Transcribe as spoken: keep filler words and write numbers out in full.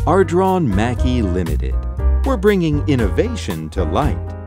Ardron Mackey Limited. We're bringing innovation to light.